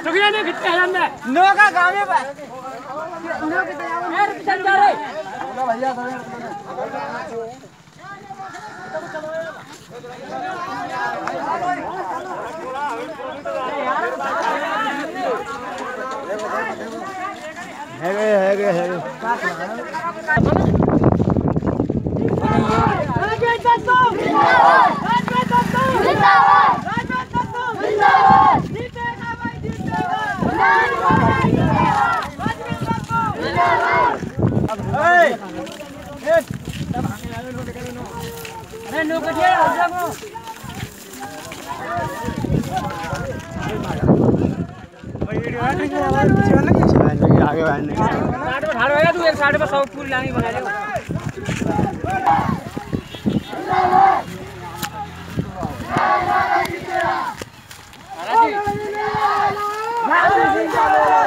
टुकड़ा नहीं खिंचते हैं हमने नो का काम है भाई नो के यार चल जा रे भैया है अरे नो कटिया हो जाओ आगे बढ़ने साइड में ठाड़ होएगा तू एक साइड पे सब पूरी लानी बना ले महाराज